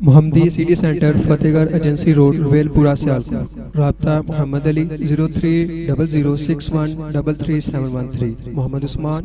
محمدی city centre فتح گڑھ agency road well پورہ سیالکوٹ۔ رابطہ محمد علی 030061337113، محمد عثمان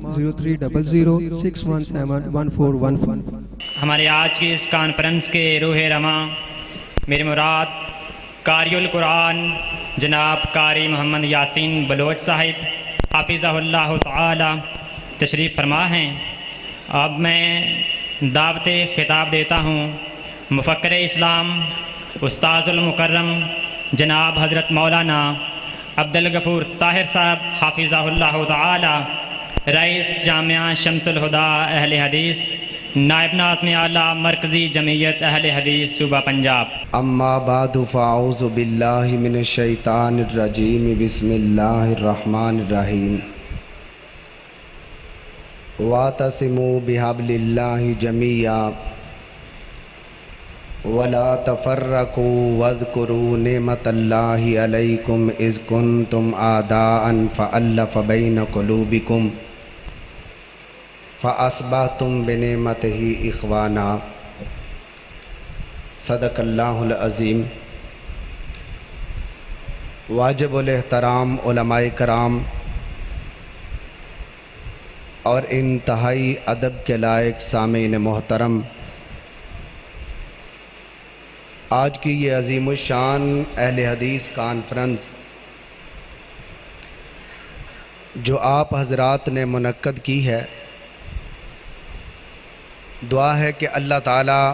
030061711415۔ ہمارے آج کی اس کانفرنس کے روح رواں میرے مراد قاری القرآن جناب قاری محمد یاسین بلوچ صاحب حافظہ اللہ تعالی تشریف فرما ہیں۔ اب میں دعوت خطاب دیتا ہوں مفکر اسلام استاذ المکرم جناب حضرت مولانا عبدالغفور طاہر صاحب حافظہ اللہ تعالی، رئیس جامعہ شمس الہدا اہل حدیث، نائب ناظم اعلیٰ مرکزی جمعیت اہل حدیث صوبہ پنجاب۔ اما بعد فاعوذ باللہ من الشیطان الرجیم، بسم اللہ الرحمن الرحیم۔ واعتصموا بحبل اللہ جمیعا ولا تفرقوا واذکروا نعمت اللہ علیکم اذ کنتم اعداء فألف بین قلوبکم فاصبحتم بنعمتہ اخوانا۔ صدق اللہ العظیم۔ واجب الاحترام علماء کرام اور انتہائی ادب کے لائق سامعین محترم، آج کی یہ عظیم الشان اہل حدیث کانفرنس جو آپ حضرات نے منعقد کی ہے، دعا ہے کہ اللہ تعالیٰ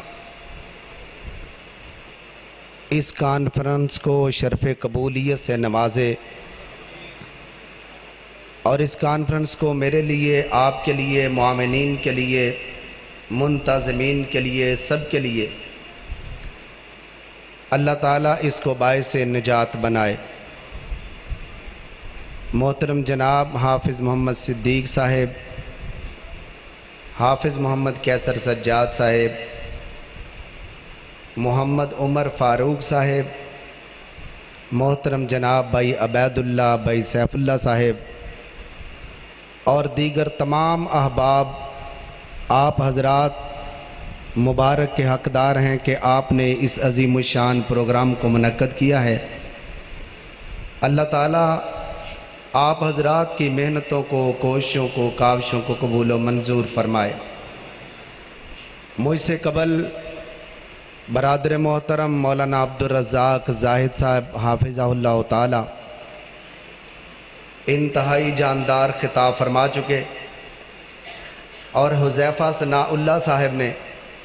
اس کانفرنس کو شرف قبولیت سے نوازے اور اس کانفرنس کو میرے لیے، آپ کے لیے، معاونین کے لیے، منتظمین کے لیے، سب کے لیے اللہ تعالیٰ اس کو باعث نجات بنائے۔ محترم جناب حافظ محمد صدیق صاحب، حافظ محمد کیسر سجاد صاحب، محمد عمر فاروق صاحب، محترم جناب بھائی عبید اللہ بھائی سیف اللہ صاحب اور دیگر تمام احباب، آپ حضرات مبارک کے حقدار ہیں کہ آپ نے اس عظیم الشان پروگرام کو منعقد کیا ہے۔ اللہ تعالیٰ آپ حضرات کی محنتوں کو، کوششوں کو، کاوشوں کو قبول و منظور فرمائے۔ مجھ سے قبل برادر محترم مولانا عبدالرزاق زاہد صاحب حافظہ اللہ تعالی انتہائی جاندار خطاب فرما چکے، اور حذیفہ ثناء اللہ صاحب نے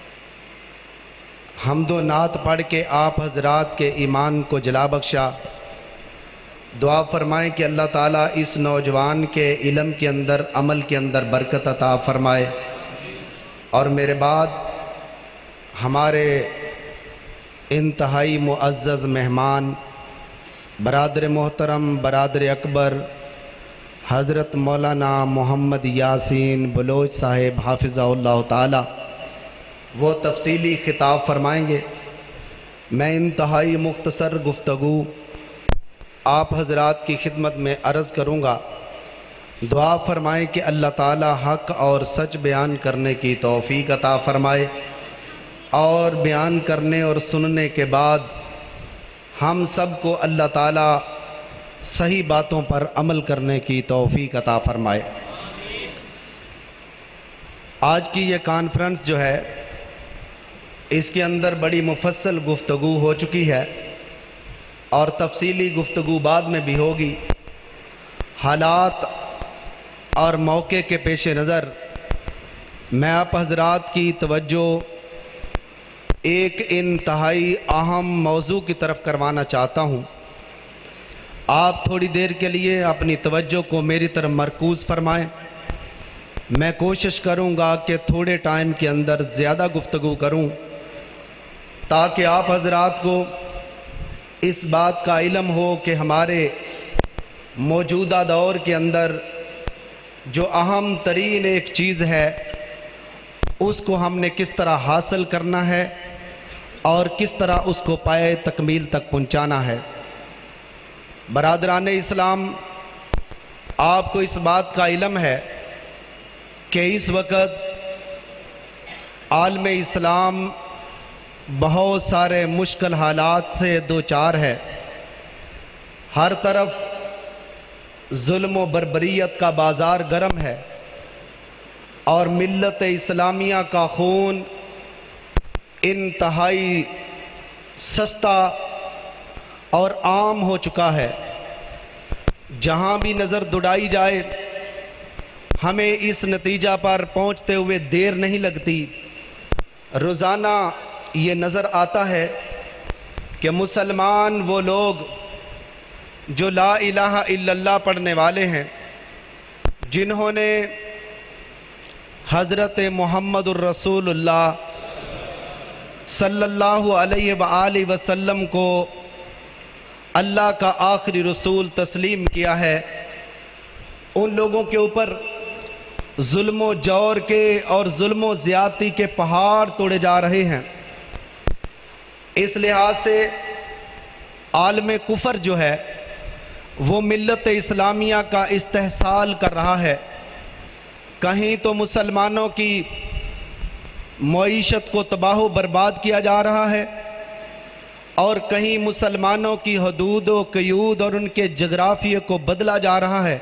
حمد و نعت پڑھ کے آپ حضرات کے ایمان کو جلا بخشا۔ دعا فرمائیں کہ اللہ تعالیٰ اس نوجوان کے علم کے اندر، عمل کے اندر برکت عطا فرمائے، اور میرے بعد ہمارے انتہائی معزز مہمان برادر محترم، برادر اکبر حضرت مولانا محمد یاسین بلوچ صاحب حافظہ اللہ تعالی وہ تفصیلی خطاب فرمائیں گے۔ میں انتہائی مختصر گفتگو آپ حضرات کی خدمت میں عرض کروں گا۔ دعا فرمائیں کہ اللہ تعالی حق اور سچ بیان کرنے کی توفیق عطا فرمائے، اور بیان کرنے اور سننے کے بعد ہم سب کو اللہ تعالی صحیح باتوں پر عمل کرنے کی توفیق عطا فرمائے۔ آج کی یہ کانفرنس جو ہے، اس کے اندر بڑی مفصل گفتگو ہو چکی ہے اور تفصیلی گفتگو بعد میں بھی ہوگی۔ حالات اور موقع کے پیش نظر میں آپ حضرات کی توجہ ایک انتہائی اہم موضوع کی طرف کروانا چاہتا ہوں۔ آپ تھوڑی دیر کے لیے اپنی توجہ کو میری طرف مرکوز فرمائیں۔ میں کوشش کروں گا کہ تھوڑے ٹائم کے اندر زیادہ گفتگو کروں، تاکہ آپ حضرات کو اس بات کا علم ہو کہ ہمارے موجودہ دور کے اندر جو اہم ترین ایک چیز ہے، اس کو ہم نے کس طرح حاصل کرنا ہے اور کس طرح اس کو پائے تکمیل تک پہنچانا ہے۔ برادران اسلام، آپ کو اس بات کا علم ہے کہ اس وقت عالم اسلام بہت سارے مشکل حالات سے دوچار ہے۔ ہر طرف ظلم و بربریت کا بازار گرم ہے اور ملت اسلامیہ کا خون انتہائی سستا اور عام ہو چکا ہے۔ جہاں بھی نظر دوڑائی جائے ہمیں اس نتیجہ پر پہنچتے ہوئے دیر نہیں لگتی۔ روزانہ یہ نظر آتا ہے کہ مسلمان وہ لوگ جو لا الہ الا اللہ پڑھنے والے ہیں، جنہوں نے حضرت محمد الرسول اللہ صلی اللہ علیہ وآلہ وسلم کو اللہ کا آخری رسول تسلیم کیا ہے، ان لوگوں کے اوپر ظلم و جور کے اور ظلم و زیادتی کے پہاڑ توڑے جا رہے ہیں۔ اس لحاظ سے عالم کفر جو ہے وہ ملت اسلامیہ کا استحصال کر رہا ہے۔ کہیں تو مسلمانوں کی معیشت کو تباہ و برباد کیا جا رہا ہے، اور کہیں مسلمانوں کی حدود و قیود اور ان کے جغرافیے کو بدلا جا رہا ہے،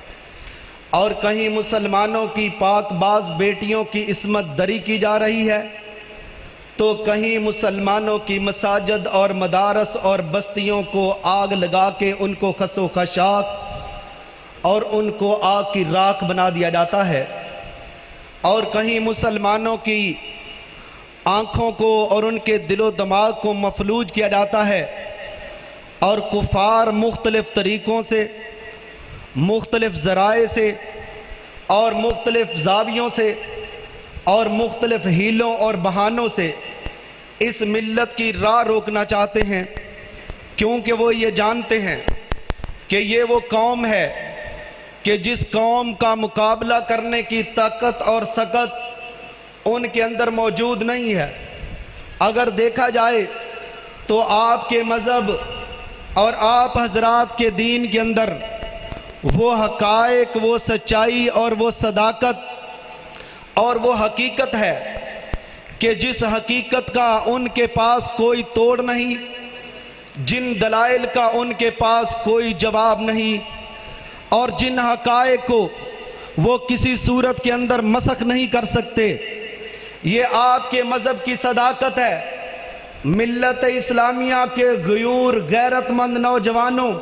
اور کہیں مسلمانوں کی پاک باز بیٹیوں کی عصمت دری کی جا رہی ہے، تو کہیں مسلمانوں کی مساجد اور مدارس اور بستیوں کو آگ لگا کے ان کو خس و خاشاک اور ان کو آگ کی راکھ بنا دیا جاتا ہے، اور کہیں مسلمانوں کی آنکھوں کو اور ان کے دل و دماغ کو مفلوج کیا جاتا ہے، اور کفار مختلف طریقوں سے، مختلف ذرائع سے اور مختلف زاویوں سے اور مختلف ہیلوں اور بہانوں سے اس ملت کی راہ روکنا چاہتے ہیں، کیونکہ وہ یہ جانتے ہیں کہ یہ وہ قوم ہے کہ جس قوم کا مقابلہ کرنے کی طاقت اور سکت ان کے اندر موجود نہیں ہے۔ اگر دیکھا جائے تو آپ کے مذہب اور آپ حضرات کے دین کے اندر وہ حقائق، وہ سچائی اور وہ صداقت اور وہ حقیقت ہے کہ جس حقیقت کا ان کے پاس کوئی توڑ نہیں، جن دلائل کا ان کے پاس کوئی جواب نہیں، اور جن حقائق کو وہ کسی صورت کے اندر مسخ نہیں کر سکتے، یہ آپ کے مذہب کی صداقت ہے۔ ملت اسلامیہ کے غیور غیرت مند نوجوانوں،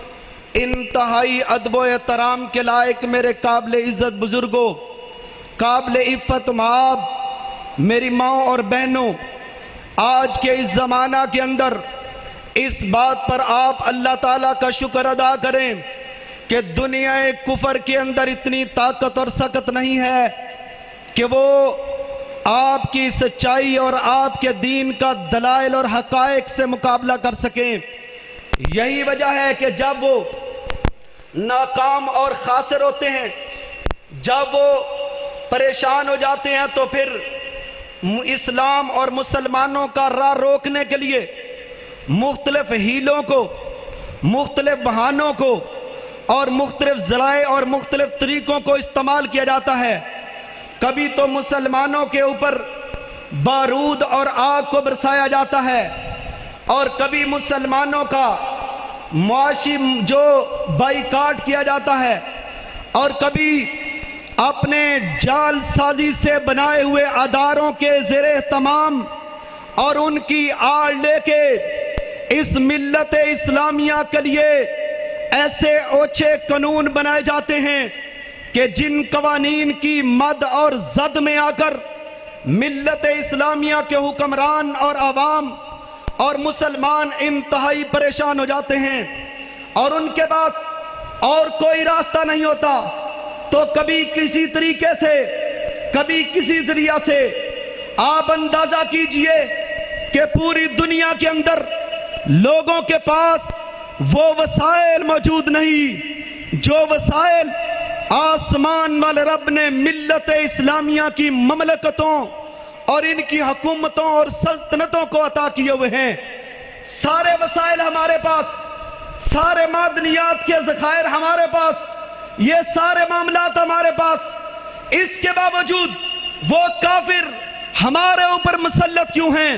انتہائی ادب و احترام کے لائق میرے قابل عزت بزرگوں، قابل عفت مآب میری ماں اور بہنوں، آج کے اس زمانہ کے اندر اس بات پر آپ اللہ تعالیٰ کا شکر ادا کریں کہ دنیا کفر کے اندر اتنی طاقت اور سکت نہیں ہے کہ وہ آپ کی سچائی اور آپ کے دین کا دلائل اور حقائق سے مقابلہ کر سکیں۔ یہی وجہ ہے کہ جب وہ ناکام اور خاسر ہوتے ہیں، جب وہ پریشان ہو جاتے ہیں، تو پھر اسلام اور مسلمانوں کا راہ روکنے کے لیے مختلف ہیلوں کو، مختلف بہانوں کو اور مختلف ذرائع اور مختلف طریقوں کو استعمال کیا جاتا ہے۔ کبھی تو مسلمانوں کے اوپر بارود اور آگ کو برسایا جاتا ہے، اور کبھی مسلمانوں کا معاشی جو بائیکاٹ کیا جاتا ہے، اور کبھی اپنے جال سازی سے بنائے ہوئے اداروں کے زیر اہتمام اور ان کی آڑ لے کے اس ملت اسلامیہ کے لیے ایسے اوچھے قانون بنائے جاتے ہیں کہ جن قوانین کی مد اور زد میں آ کر ملت اسلامیہ کے حکمران اور عوام اور مسلمان انتہائی پریشان ہو جاتے ہیں، اور ان کے پاس اور کوئی راستہ نہیں ہوتا، تو کبھی کسی طریقے سے، کبھی کسی ذریعہ سے آپ اندازہ کیجئے کہ پوری دنیا کے اندر لوگوں کے پاس وہ وسائل موجود نہیں جو وسائل آسمان والے رب نے ملت اسلامیہ کی مملکتوں اور ان کی حکومتوں اور سلطنتوں کو عطا کیے ہوئے ہیں۔ سارے وسائل ہمارے پاس، سارے معدنیات کے ذخائر ہمارے پاس، یہ سارے معاملات ہمارے پاس، اس کے باوجود وہ کافر ہمارے اوپر مسلط کیوں ہیں؟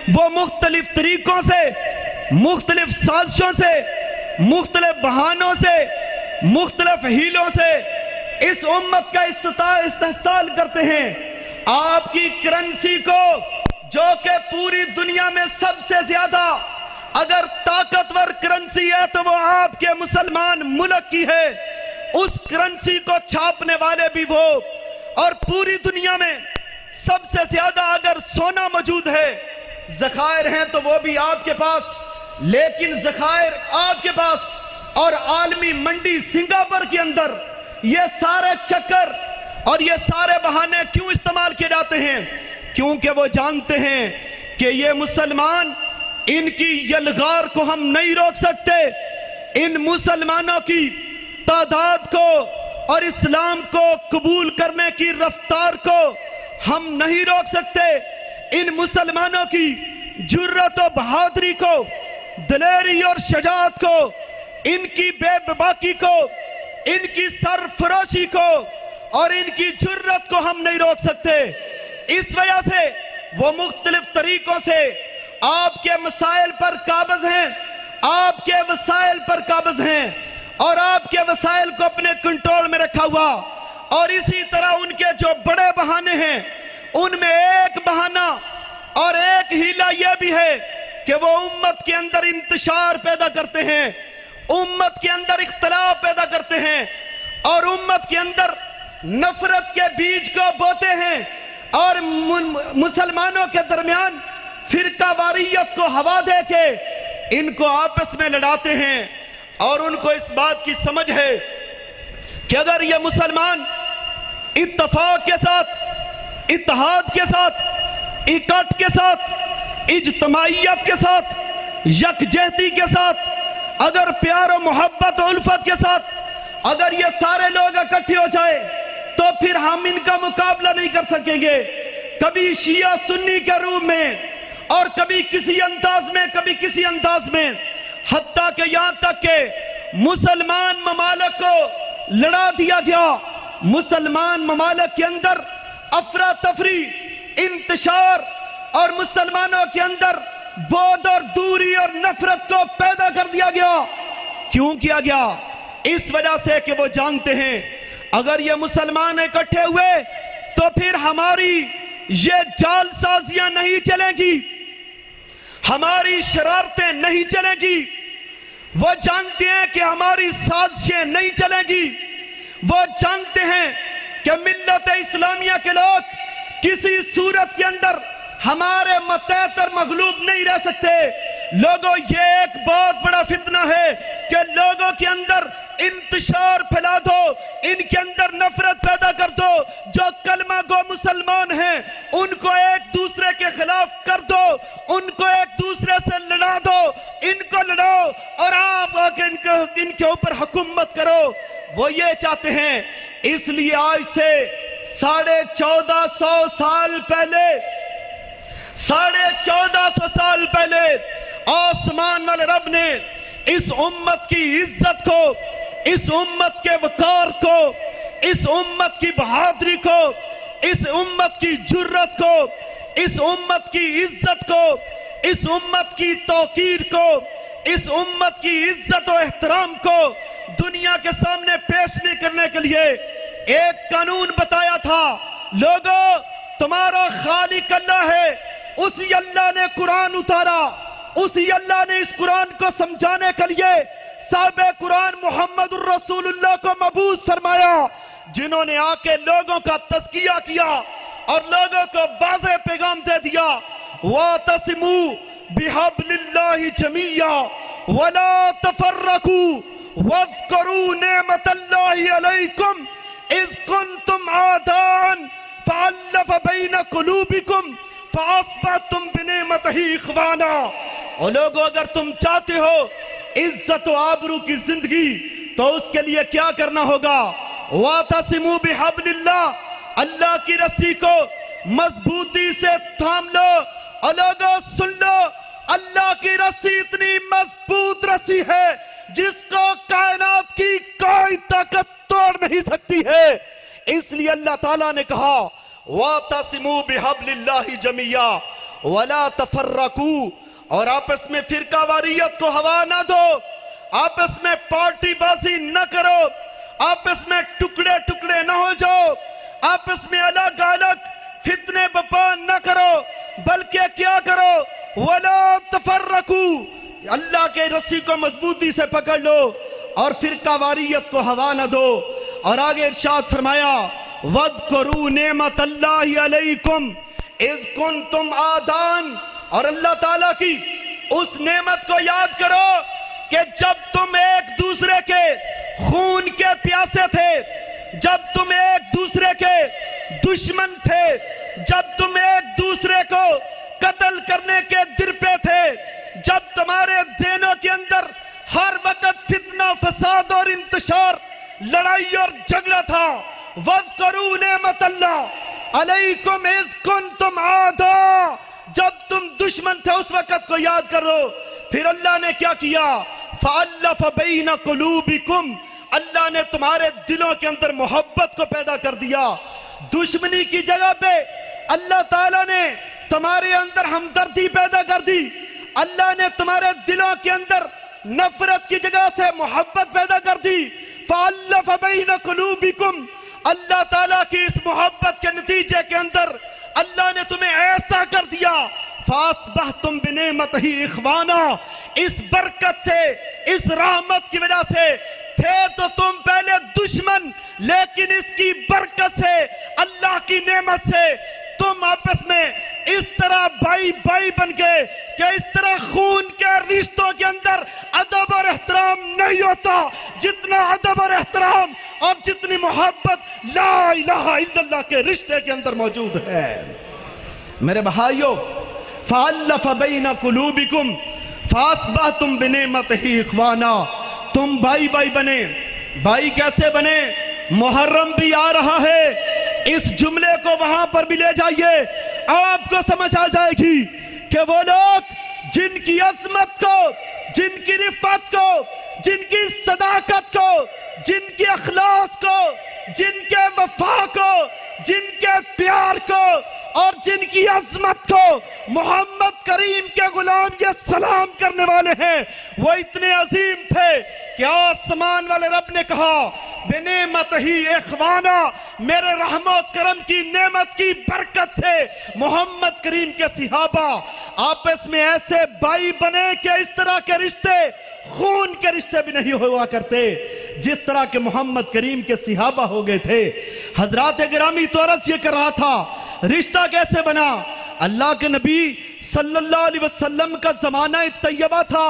وہ مختلف طریقوں سے، مختلف سازشوں سے، مختلف بہانوں سے، مختلف ہیلوں سے اس امت کا استحصال کرتے ہیں۔ آپ کی کرنسی کو، جو کہ پوری دنیا میں سب سے زیادہ اگر طاقتور کرنسی ہے تو وہ آپ کے مسلمان ملک کی ہے، اس کرنسی کو چھاپنے والے بھی وہ، اور پوری دنیا میں سب سے زیادہ اگر سونا موجود ہے، ذخائر ہیں تو وہ بھی آپ کے پاس، لیکن ذخائر آپ کے پاس اور عالمی منڈی سنگاپور کے اندر یہ سارے چکر اور یہ سارے بہانے کیوں استعمال کیے جاتے ہیں؟ کیونکہ وہ جانتے ہیں کہ یہ مسلمان، ان کی یلغار کو ہم نہیں روک سکتے، ان مسلمانوں کی تعداد کو اور اسلام کو قبول کرنے کی رفتار کو ہم نہیں روک سکتے، ان مسلمانوں کی جرات و بہادری کو، دلیری اور شجاعت کو، ان کی بے باکی کو، ان کی سرفروشی کو اور ان کی جرات کو ہم نہیں روک سکتے۔ اس وجہ سے وہ مختلف طریقوں سے آپ کے مسائل پر قابض ہیں، آپ کے مسائل پر قابض ہیں اور آپ کے مسائل کو اپنے کنٹرول میں رکھا ہوا، اور اسی طرح ان کے جو بڑے بہانے ہیں ان میں ایک بہانہ اور ایک ہیلہ یہ بھی ہے کہ وہ امت کے اندر انتشار پیدا کرتے ہیں، امت کے اندر اختلاف پیدا کرتے ہیں اور امت کے اندر نفرت کے بیج کو بوتے ہیں اور مسلمانوں کے درمیان فرقہ واریت کو ہوا دے کے ان کو آپس میں لڑاتے ہیں۔ اور ان کو اس بات کی سمجھ ہے کہ اگر یہ مسلمان اتفاق کے ساتھ، اتحاد کے ساتھ، اکٹ کے ساتھ، اجتماعیت کے ساتھ، یکجہتی کے ساتھ، اگر پیار و محبت و الفت کے ساتھ اگر یہ سارے لوگ اکٹھے ہو جائے تو پھر ہم ان کا مقابلہ نہیں کر سکیں گے، کبھی شیعہ سنی کے روپ میں اور کبھی کسی انداز میں، کبھی کسی انداز میں، حتیٰ کہ یہاں تک کہ مسلمان ممالک کو لڑا دیا گیا، مسلمان ممالک کے اندر افراتفری، انتشار اور مسلمانوں کے اندر بعد اور دوری اور نفرت کو پیدا کر دیا گیا۔ کیوں کیا گیا؟ اس وجہ سے کہ وہ جانتے ہیں اگر یہ مسلمان اکٹھے ہوئے تو پھر ہماری یہ جال سازیاں نہیں چلیں گی، ہماری شرارتیں نہیں چلیں گی، وہ جانتے ہیں کہ ہماری سازشیں نہیں چلیں گی، وہ جانتے ہیں کہ ملت اسلامیہ کے لوگ کسی صورت کے اندر ہمارے متحد اور مغلوب نہیں رہ سکتے۔ لوگوں، یہ ایک بہت بڑا فتنہ ہے کہ لوگوں کے اندر انتشار پھیلا دو، ان کے اندر نفرت پیدا کر دو، جو کلمہ گو مسلمان ہیں ان کو ایک دوسرے کے خلاف کر دو، ان کو ایک دوسرے سے لڑا دو، ان کو لڑاؤ اور آپ ان کے اوپر حکومت کرو، وہ یہ چاہتے ہیں۔ اس لیے آج سے 1450 سال پہلے، 1450 سال پہلے آسمان والے رب نے اس امت کی عزت کو، اس امت کے وقار کو، اس امت کی بہادری کو، اس امت کی جرت کو، اس امت کی عزت کو، اس امت کی توقیر کو، اس امت کی عزت و احترام کو دنیا کے سامنے پیش نہیں کرنے کے لیے ایک قانون بتایا تھا۔ لوگوں، تمہارا خالق اللہ ہے، اسی اللہ نے قرآن اتارا، اسی اللہ نے اس قرآن کو سمجھانے کے لیے صاحب قرآن محمد الرسول اللہ کو مبعوث فرمایا، جنہوں نے آ کے لوگوں کا تزکیہ کیا اور لوگوں کو واضح پیغام دے دیا، وَاعْتَصِمُوا بِحَبْلِ اللَّهِ جَمِيعًا وَلَا تَفَرَّقُوا وَاذْكُرُوا نِعْمَةَ اللَّهِ عَلَيْكُمْ إِذْ كُنْتُمْ أَعْدَاءً فَأَلَّفَ بَيْنَ قُلُوبِكُمْ فَأَصْبَحْتُمْ بِنِعْمَتِهِ إِخْوَانًا۔ اور لوگوں، اگر تم چاہتے ہو عزت و آبرو کی زندگی تو اس کے لیے کیا کرنا ہوگا؟ وَاعْتَصِمُوا بِحَبْلِ اللَّهِ، اللہ کی رسی کو مضبوطی سے تھام لو۔ اور لوگوں سن لو، اللہ کی رسی اتنی مضبوط رسی ہے جس کو کائنات کی کوئی طاقت توڑ نہیں سکتی ہے۔ اس لیے اللہ تعالیٰ نے کہا وَاعْتَصِمُوا بِحَبْلِ اللَّهِ جَمِيعًا ولا تفرقو، اور آپس میں فرقہ واریت کو ہوا نہ دو، آپس میں پارٹی بازی نہ کرو، آپس میں ٹکڑے ٹکڑے نہ ہو جاؤ، آپس میں الگ الگ فتنے بپا نہ کرو، بلکہ کیا کرو؟ ولا تفرقو، اللہ کے رسی کو مضبوطی سے پکڑ لو اور فرقہ واریت کو ہوا نہ دو۔ اور آگے ارشاد فرمایا وَاذْكُرُوا نِعْمَةَ اللَّهِ عَلَيْكُمْ اِذْ كُنْتُمْ آدان، اور اللہ تعالیٰ کی اس نعمت کو یاد کرو کہ جب تم ایک دوسرے کے خون کے پیاسے تھے، جب تم ایک دوسرے کے دشمن تھے، جب تم ایک دوسرے کو قتل کرنے کے درپے تھے، جب تمہارے دینوں کے اندر ہر وقت فتنہ فساد اور انتشار، لڑائی اور جھگڑا تھا۔ وَاذْكُرُوا نِعْمَةَ اللَّهِ عَلَيْكُمْ اِذْ كُنْتُمْ عَادًا، جب تم دشمن تھے اس وقت کو یاد کرو۔ پھر اللہ نے کیا کیا؟ فَأَلَّفَ بَيْنَ قُلُوبِكُمْ، اللہ نے تمہارے دلوں کے اندر محبت کو پیدا کر دیا۔ دشمنی کی جگہ پہ اللہ تعالیٰ نے تمہارے اندر ہمدردی پیدا کر دی، اللہ نے تمہارے دلوں کے اندر نفرت کی جگہ سے محبت پیدا کر دی۔ فَأَلَّفَ بَيْنَ قُلُوبِكُمْ، اللہ تعالیٰ کی اس محبت کے نتیجے کے اندر اللہ نے تمہیں ایسا کر دیا فَأَصْبَحْتُمْ بِنِعْمَتِهِ إِخْوَانًا، اس برکت سے، اس رحمت کی وجہ سے تھے تو تم پہلے دشمن، لیکن اس کی برکت سے، اللہ کی نعمت سے تم آپس میں اس طرح بھائی بھائی بن گئے کہ اس طرح خون کے رشتوں کے اندر ادب اور احترام نہیں ہوتا جتنا ادب اور احترام اور جتنی محبت لا الہ الا اللہ کے رشتے کے اندر موجود ہے۔ میرے بھائیوں، فَأَلَّفَ بَيْنَ قُلُوبِكُمْ فَأَصْبَحْتُمْ بِنِعْمَتِهِ إِخْوَانًا، تم بھائی بھائی بنے۔ بھائی کیسے بنے؟ محرم بھی آ رہا ہے، اس جملے کو وہاں پر بھی لے جائیے، آپ کو سمجھ آ جائے گی کہ وہ لوگ جن کی عظمت کو، جن کی رفعت کو، جن کی صداقت کو، جن کے اخلاص کو، جن کے وفا کو، جن کے پیار کو اور جن کی عظمت کو محمد کریم کے غلام یہ سلام کرنے والے ہیں، وہ اتنے عظیم تھے کہ آسمان والے رب نے کہا بِنِعْمَتِهِ إِخْوَانًا، میرے رحم و کرم کی نعمت کی برکت سے محمد کریم کے صحابہ آپس میں ایسے بھائی بنے کہ اس طرح کے رشتے، خون کے رشتے بھی نہیں ہوا کرتے جس طرح کے محمد کریم کے صحابہ ہو گئے تھے۔ حضرات گرامی تو عرض یہ کر رہا تھا رشتہ کیسے بنا؟ اللہ کے نبی صلی اللہ علیہ وسلم کا زمانہ طیبہ تھا،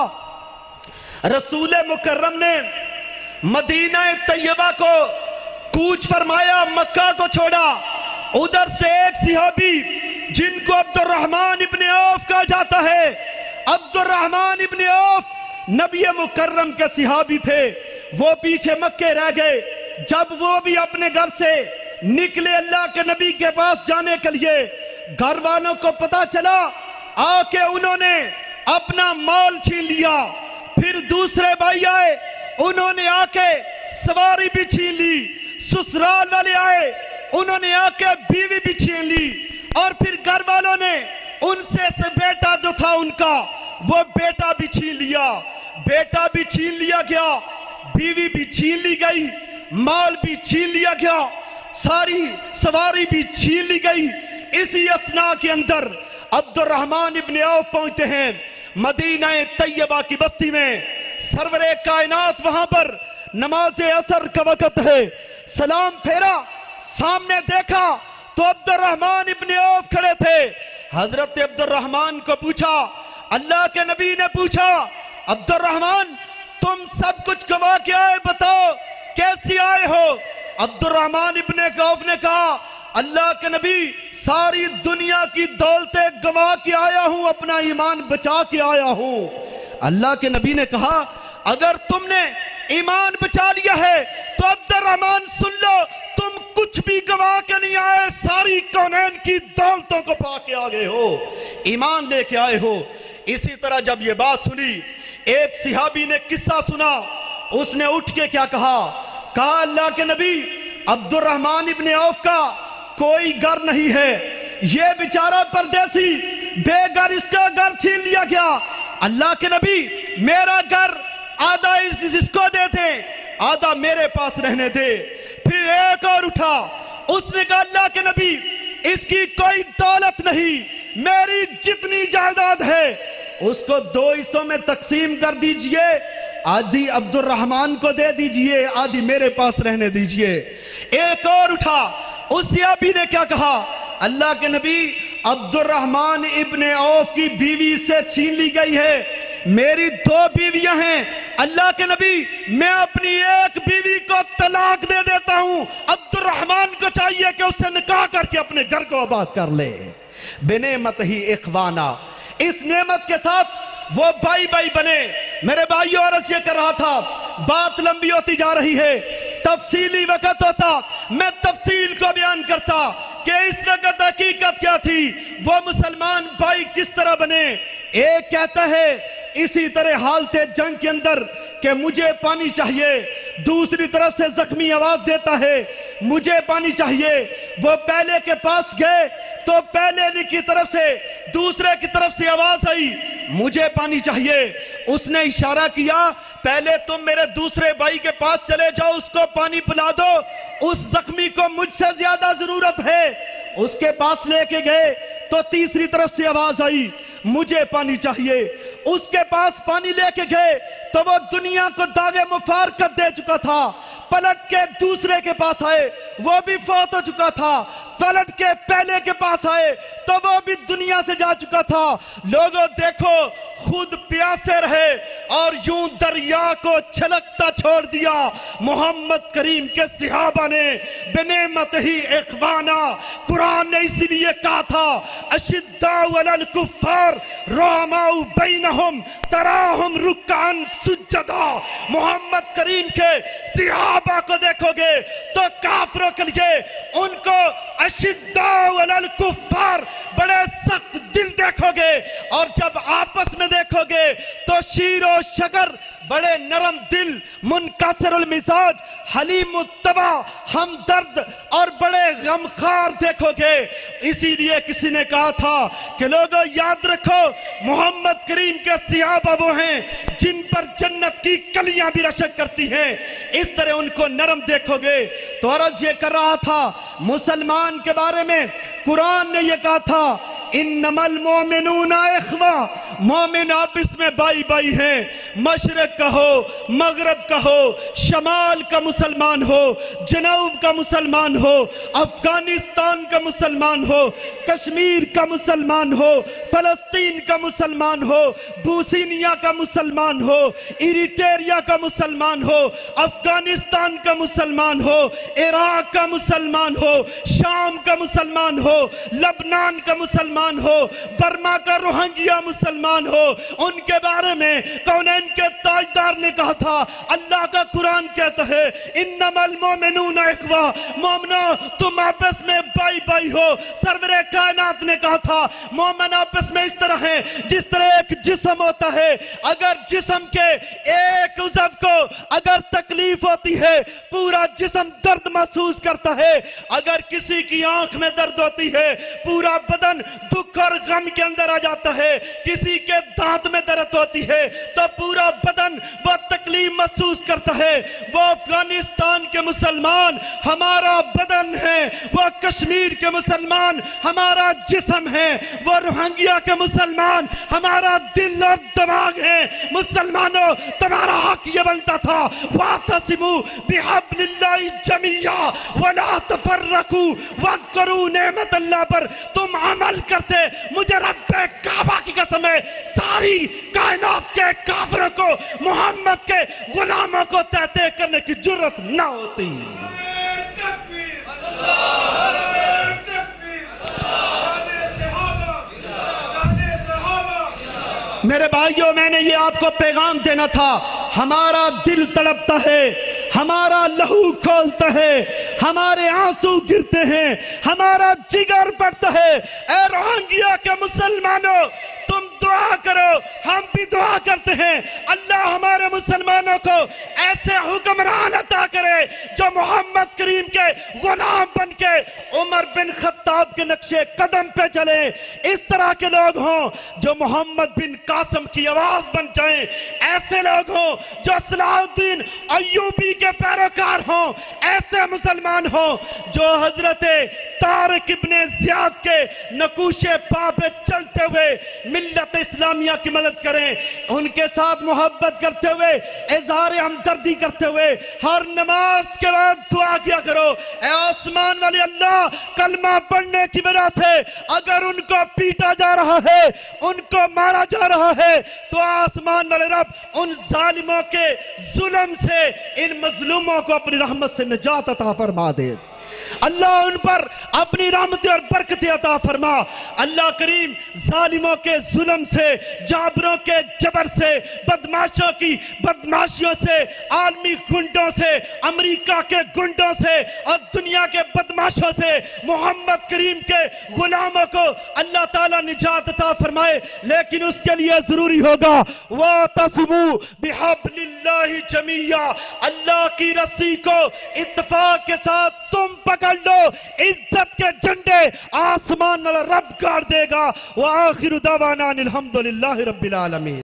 رسول مکرم نے مدینہ طیبہ کو کوچ فرمایا، مکہ کو چھوڑا۔ ادھر سے ایک صحابی جن کو عبد الرحمن ابن عوف کہا جاتا ہے، عبد الرحمن ابن عوف نبی مکرم کے صحابی تھے، وہ پیچھے مکے رہ گئے۔ جب وہ بھی اپنے گھر سے نکلے اللہ کے نبی کے پاس جانے کے لیے، گھر والوں کو پتا چلا، آ کے انہوں نے اپنا مال چھین لیا۔ پھر دوسرے بھائی آئے، انہوں نے آ کے سواری بھی چھین لی۔ سسرال والے آئے، انہوں نے آ کے بیوی بھی چھین لی۔ اور پھر گھر والوں نے ان سے بیٹا جو تھا ان کا، وہ بیٹا بھی چھین لیا۔ بیٹا بھی چھین لیا گیا، بیوی بھی چھین لی گئی، مال بھی چھین لیا گیا، ساری سواری بھی چھین لی گئی۔ اسی اثناء کے اندر عبد الرحمن ابن عوف پہنچتے ہیں مدینہ طیبہ کی بستی میں۔ سرور کائنات وہاں پر نماز عصر کا وقت ہے، سلام پھیرا، سامنے دیکھا تو عبد الرحمن ابن عوف کھڑے تھے۔ حضرت عبد الرحمن کو پوچھا، اللہ کے نبی نے پوچھا، عبد الرحمن تم سب کچھ گوا کے آئے، بتاؤ کیسی آئے ہو؟ عبد الرحمن ابن عوف نے کہا، اللہ کے نبی ساری دنیا کی دولتیں گوا کے آیا ہوں، اپنا ایمان بچا کے آیا ہوں۔ اللہ کے نبی نے کہا، اگر تم نے ایمان بچا لیا ہے تو عبد الرحمن سن لو، تم کچھ بھی گوا کے نہیں آئے، ساری کونین کی دولتوں کو پا کے آگے ہو، ایمان لے کے آئے ہو۔ اسی طرح جب یہ بات سنی، ایک صحابی نے قصہ سنا، اس نے اٹھ کے کیا کہا اللہ کے نبی عبد الرحمن ابن عوف کا کوئی گھر نہیں ہے، یہ بیچارہ پردیسی बे घर इसका घर छीन लिया गया। अल्लाह के नबी मेरा घर आधा इसको दे दे, आधा मेरे पास रहने दे। फिर एक और उठा, उसने कहा अल्लाह के नबी इसकी कोई दौलत नहीं, मेरी जितनी जायदाद है उसको 2 हिस्सों में तकसीम कर दीजिए, आधी अब्दुर्रहमान को दे दीजिए, आधी मेरे पास रहने दीजिए। एक और उठा, उस सहाबी ने क्या कहा, अल्लाह के नबी अब्दुर्रहमान इब्ने औफ की बीवी से छीन ली गई है, मेरी 2 बीवियां हैं, अल्लाह के नबी मैं अपनी एक बीवी को तलाक दे देता हूं, अब्दुर्रहमान को चाहिए कि उससे निकाह करके अपने घर को आबाद कर ले। बेनेमत ही इख्वाना, इस नेमत के साथ वो भाई भाई बने। मेरे भाइयों अर्ज़ ये कर रहा था, बात लंबी होती जा रही है, तफसीली वक्त होता मैं तफसील को बयान करता कि इस वक्त हकीकत क्या थी, वो मुसलमान भाई किस तरह बने। एक कहता है इसी तरह हालते जंग के अंदर कि मुझे पानी चाहिए, दूसरी तरफ से जख्मी आवाज देता है मुझे पानी चाहिए। वो पहले के पास गए तो पहले की तरफ से दूसरे की तरफ से आवाज आई मुझे पानी चाहिए। उसने इशारा किया पहले तुम मेरे दूसरे भाई के पास चले जाओ, उसको पानी पिला दो, उस जख्मी को मुझसे ज्यादा जरूरत है। उसके पास लेके गए तो तीसरी तरफ से आवाज आई मुझे पानी चाहिए। उसके पास पानी लेके गए तो वो दुनिया को दावे मुफारकत दे चुका था। पलट के दूसरे के पास आए, वो भी फौत हो चुका था। पलट के पहले के पास आए तो वो भी दुनिया से जा चुका था। लोगों देखो, खुद प्यासे रहे और यूं दरिया को छलकता छोड़ दिया। मोहम्मद करीम के सहाबा ने बेनेमत ही इख्वाना, कुरान ने इसीलिए कहा था अशिद्दाउ अलल कुफ्फार रुहमाउ बैनहुम तराहुम रुक्कान सुज्जदा। मोहम्मद करीम के सहाबा को देखोगे तो काफिरों के लिए उनको अशिद्दाउ अलल कुफ्फार, बड़े सख्त दिल देखोगे, और जब आपस में देखोगे तो शीरो शकर, बड़े नरम दिल, मुनकसरुल मिजाज, हलीम मुत्तबा, हमदर्द और बड़े गमखार देखोगे। इसीलिए किसी ने कहा था कि लोगों याद रखो मोहम्मद करीम के सहाबा वो हैं जिन पर जन्नत की कलियां भी रशक करती हैं। इस तरह उनको नरम देखोगे। तो अर्ज ये कर रहा था मुसलमान के बारे में, कुरान ने ये कहा था इन्नमल मोमिनूना इख्वा, मोमिन आपस में भाई भाई हैं। मशरक का हो, मगरब का हो, शमाल का मुसलमान हो, जनूब का मुसलमान हो, अफगानिस्तान का मुसलमान हो, कश्मीर का मुसलमान हो, फलस्तीन का मुसलमान हो, बूसिनिया का मुसलमान हो, इरिटेरिया का मुसलमान हो, अफगानिस्तान का मुसलमान हो, इराक का मुसलमान हो, शाम का मुसलमान हो, लबनान का मुसलमान हो, बर्मा का रोहिंग्या मुसलमान हो, उनके बारे में कौनैन के ताजदार ने कहा था, अल्लाह का कुरान कहता है इन्नमल मोमिनूना इख्वा, मोमिनो तुम आपस में भाई भाई हो। सरवरे कायनात ने कहा था मोमिन आपस में इस तरह है जिस तरह एक जिस्म होता है, अगर जिस्म के एक उज़व को अगर तकलीफ होती है पूरा जिस्म दर्द महसूस करता है। अगर किसी की आंख में दर्द होती है पूरा बदन दुख और गम के अंदर आ जाता है। किसी के दांत में दर्द होती है तो पूरा बदन वो तकलीफ महसूस करता है। वो अफगानिस्तान के मुसलमान हमारा बदन है, वो कश्मीर के मुसलमान हमारा जिस्म है, वो रोहिंग्या के मुसलमान हमारा दिल और दिमाग है। मुसलमानों तुम्हारा हक ये बनता था वातसिमू बिहब्लिल्लाहि जमीया वला तफर्रकू वज़करू नेमतल्लाह पर तुम अमल करते। मुझे रब्बे काबा की कसम है सारी कायनात के काफिरों को मोहम्मद के गुलामों को तहते करने की जरूरत ना होती। मेरे भाइयों मैंने ये आपको पैगाम देना था, हमारा दिल तड़पता है, हमारा लहू खोलता है, हमारे आंसू गिरते हैं, हमारा जिगर बढ़ता है। ए रोहिंग्या के मुसलमानों तुम दुआ करो, हम भी दुआ करते हैं अल्लाह हमारे मुसलमानों को ऐसे हुक्मरान अता करे जो मोहम्मद करीम के गुलाम बन के उमर बिन खत्ताब خطاب کے نقشے قدم پہ چلیں، اس طرح کے لوگ ہوں جو محمد بن قاسم کی آواز بن جائیں، ایسے لوگ ہوں جو صلاح الدین ایوبی کے پیروکار ہوں، ایسے مسلمان ہوں جو حضرت طارق ابن زیاد کے نقوش پا پہ چلتے ہوئے ملت اسلامیہ کی مدد کریں، ان کے ساتھ محبت کرتے ہوئے، اظہار ہمدردی کرتے ہوئے ہر نماز کے بعد دعا کیا کرو، اے آسمان والے اللہ، کلمہ پڑھنے کی وجہ سے اگر ان کو پیٹا جا رہا ہے، ان کو مارا جا رہا ہے، تو آسمان والے رب ان ظالموں کے ظلم سے ان مظلوموں کو اپنی رحمت سے نجات عطا فرما دے۔ اللہ ان پر اپنی رحمت اور برکت عطا فرما۔ اللہ کریم ظالموں کے ظلم سے، جابروں کے جبر سے، بدماشوں کی بدماشیوں سے، عالمی گنڈوں سے، امریکہ کے گنڈوں سے اور دنیا کے بدماشوں سے محمد کریم کے غلاموں کو اللہ تعالیٰ نجات عطا فرمائے، لیکن اس کے لیے ضروری ہوگا وَاعْتَصِمُوا بِحَبْلِ اللَّهِ جَمِيعًا، اللہ کی رسی کو اتفاق کے ساتھ تم پکڑ لو، عزت کے جھنڈے آسمان والا رب گاڑ دے گا۔ وآخر دعوانا الحمدللہ رب العالمین۔